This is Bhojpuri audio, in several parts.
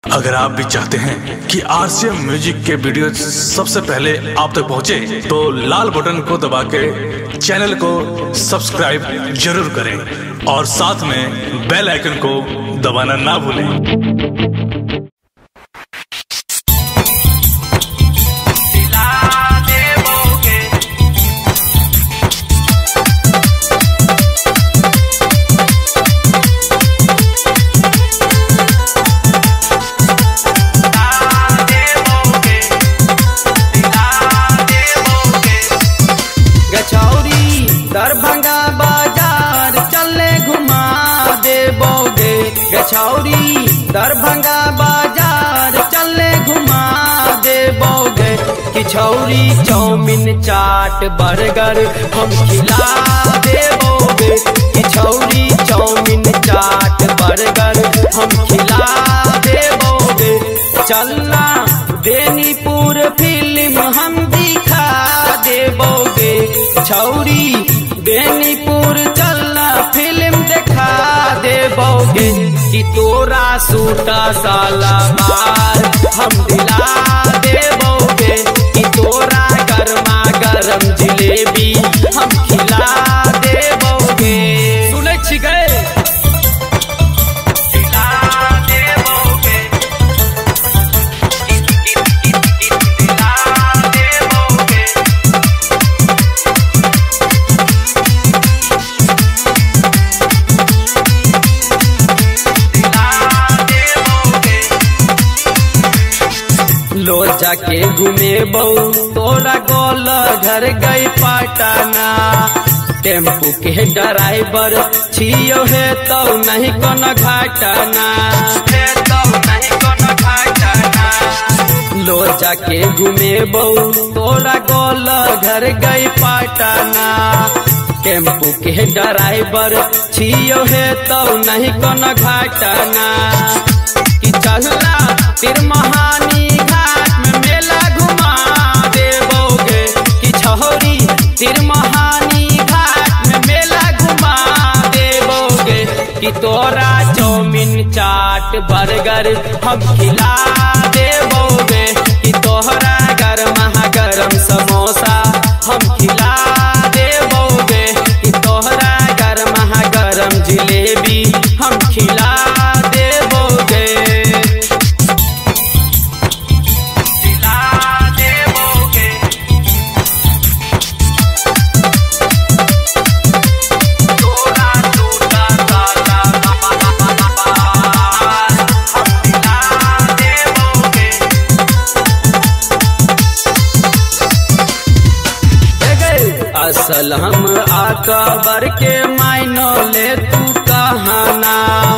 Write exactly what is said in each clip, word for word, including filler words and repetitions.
अगर आप भी चाहते हैं कि आरसीएम म्यूजिक के वीडियो सबसे पहले आप तक पहुंचे, तो लाल बटन को दबा के चैनल को सब्सक्राइब जरूर करें और साथ में बेल आइकन को दबाना ना भूलें। दरभंगा बाजार चले घुमा देबोगे गछौरी, दरभंगा बाजार चले घुमा देबोगे। किछौरी चाउमीन चाट बर्गर हम खिला देबोगे। किछौरी चाउमीन चाट बर्गर हम खिला देबोगे। चलना बेनीपुर फिल्म हम दिखा देबोगे। छौरी बेनीपुर चलना फिल्म दिखा देबोगे। कि तोरा सूटा साला मार हम दिला देबोगे। कि तोरा गर्मा गरम जिलेबी हम खिला देबोगे। सुने छिकै लो जाके घूमे बहु तोरा गोल घर गई पटना। टेम्पू के ड्राइवर छियो है तो नहीं कोनो घटना। लो जाके घूमे बहु तोरा गोल घर गई पटना। टेम्पू के ड्राइवर छियो है तो नहीं कोनो घटना। कि चलना तिरमहानी घाट में मेला घुमा देबोगे। कि छौरी तिरमहानी घाट में मेला घुमा देबोगे। कि तोरा चाउमीन चाट बर्गर हम खिला देबोगे। कि तोहरा गरमा गरम समोसा हम खिला देबोगे। कि तोहरा गरमा गरम जिलेबी हम खिला देबोगे। असल हम अकबर के मायनो ले तू कहाना।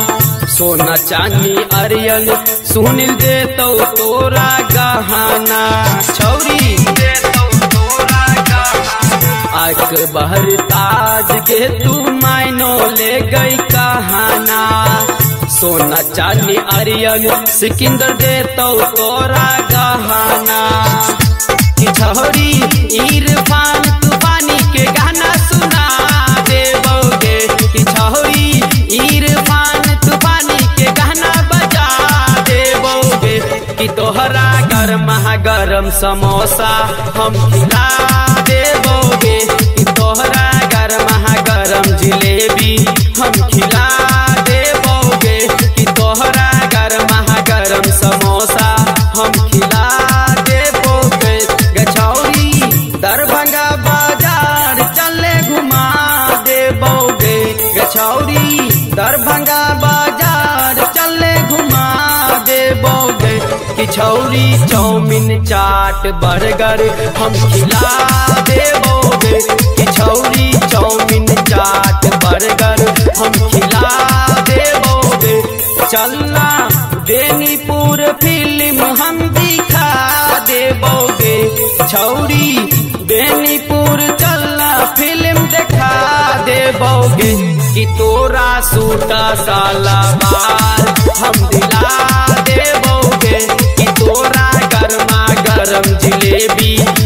सोना चांदी अरियल सुनील दे तो तोरा गहाना। छौरी दे तो तोरा गहाना। अकबर ताज के तू मायनो ले गई कहाना। सोना चांदी अरियल सिकंदर दे तो तोरा गहाना। कि छौरी इरफान तूफानी के गाना सुना देबोगे। कि छौरी इरफान तूफानी के गाना बजा देबोगे। कि तोहरा गरमा गरम समोसा हम खिला देबोगे। कि तोहरा गरमा गरम जिलेबी हम खिला देबोगे। कि तोहरा गरमा गरम समोसा हम खिला देबोगे। गछौरी दरभंगा बाजार चले घुमा देबोगे। गछौरी दरभंगा बाजार चले घुमा देबोगे। कि छौरी चाउमीन चाट बर्गर हम खिला देबोगे। कि छौरी चाउमीन चाट बर्गर हम खिला देबोगे। चलना बेनीपुर फिल्म हम दिखा देबोगे। छौरी बेनीपुर चलना फिल्म दिखा देबोगे। कि तोरा सूटा साला मार हम दिला देबोगे। कि तोरा गर्मा गरम जिलेबी